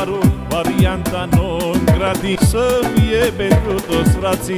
lăutarul, varianta non gratis, să fie pentru toți frații.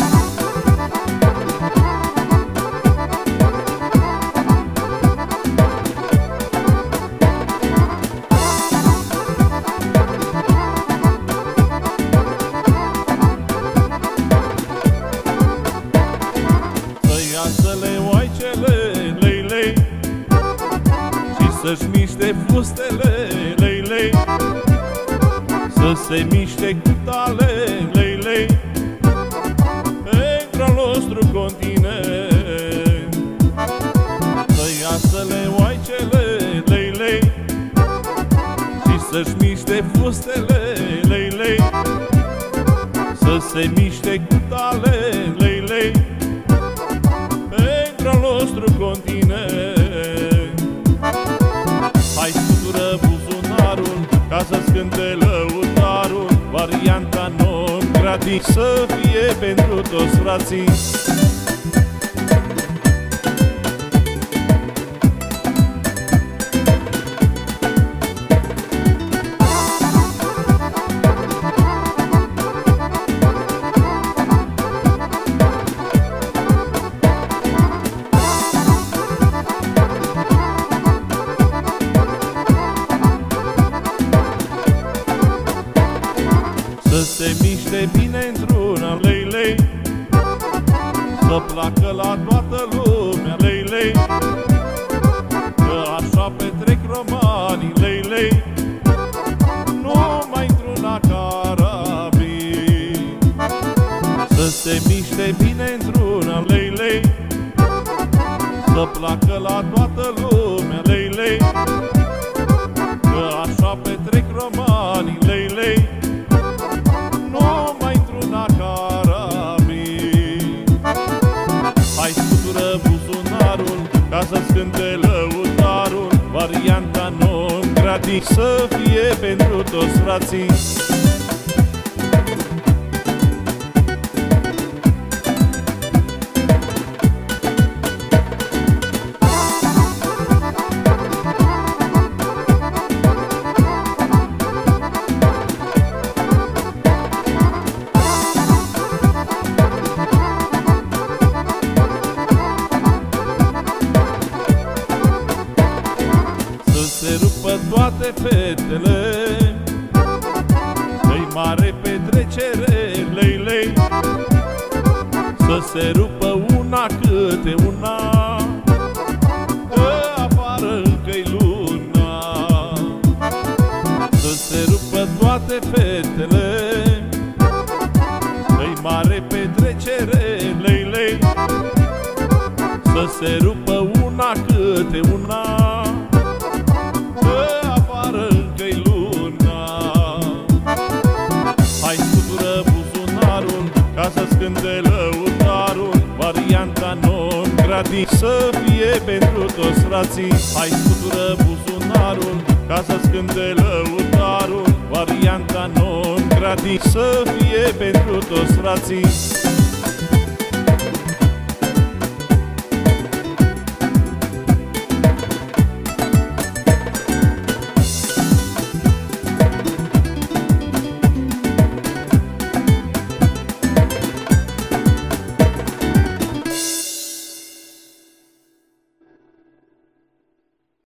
Să-și miște fustele, lei, lei, să se miște cu tale, lei, lei, pentru al nostru continent. Să iasă-le oaicele, lei, lei, și să-și miște fustele, lei, lei, să se miște cu tale, lei, lei, pentru al nostru continent. Hai scutură buzunarul, ca să-ți cânte lăutarul, varianta non gratis, să fie pentru toți frații. Să se miște bine într-una, lei, lei, să placă la toată lumea, lei, lei, că așa petrec romanii, lei, lei, numai într-una carabin. Să se miște bine într-una, lei, lei, să placă la toată lumea, lei, lei, că așa petrec romanii, lei, lei, numai într-una carabin. Hai scutură buzunarul, ca să-ți cânte lăutarul, varianta non gratis, să fie pentru toți frații. Se rupă toate fetele, că-i mare petrecere, lei, lei, să se rupă una câte una, că afară încă-i luna. Să se rupă toate fetele, că-i mare petrecere, lei, lei, să se rupă una câte una, încă-i luna. Hai scutură buzunarul, ca să-ți cânte lăutarul, varianta non gratis, să fie pentru toți frații. Hai scutură buzunarul, ca să-ți cânte lăutarul, varianta non gratis, să fie pentru toți frații.